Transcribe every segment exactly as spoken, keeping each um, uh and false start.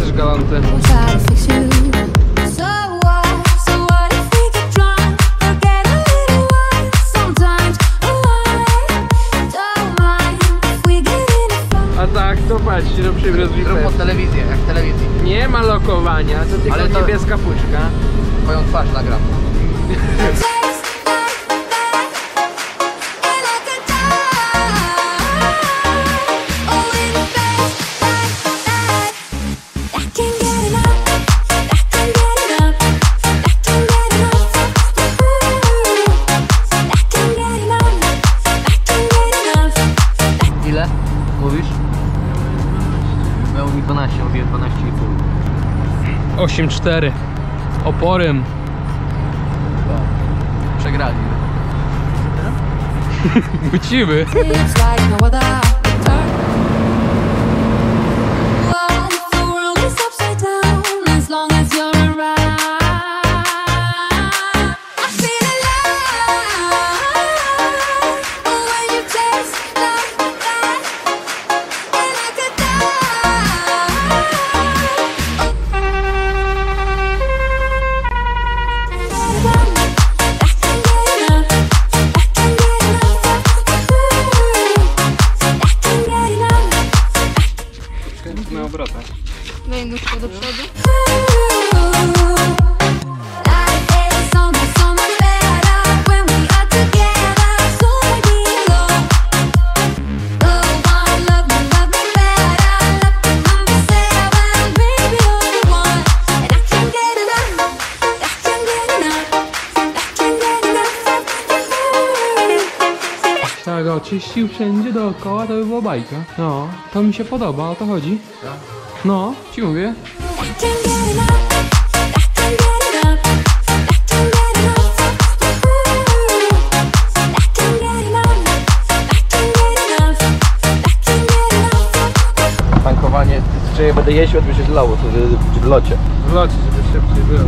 też galanty. A tak, to patrzcie, no przywrót Zrób od telewizji, jak w telewizji. Nie ma lokowania, to tylko ale to niebieska puczka. Twoją twarz nagram. Ile mówisz? Miał mi dwanaście, mówiłem dwanaście i pół. osiem cztery. Oporem. Przegrali. Musimy. Na obrotach. Najnóżko do przodu. Tak, oczyścił wszędzie dookoła, to by była bajka. No, to mi się podoba, o to chodzi. No, ci mówię. Tankowanie, czy ja będę jeździł, to by się zlało, to w locie. W locie, żeby szybciej było.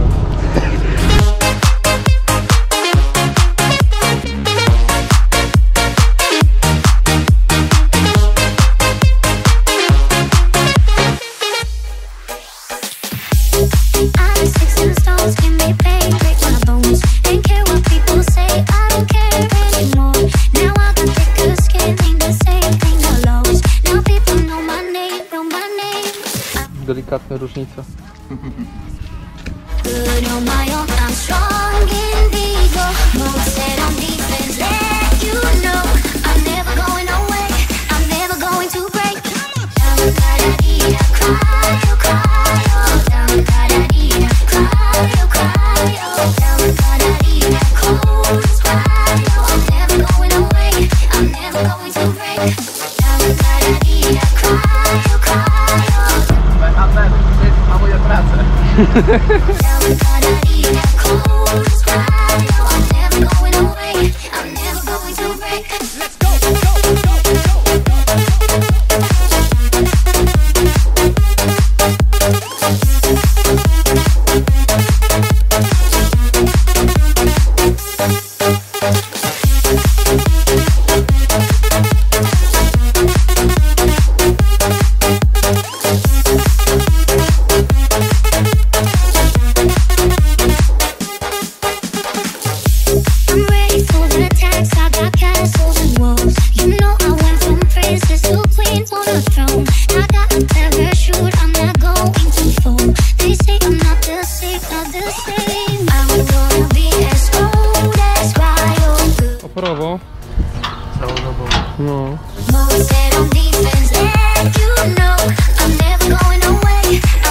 Delikatna różnica. Oporowo. No.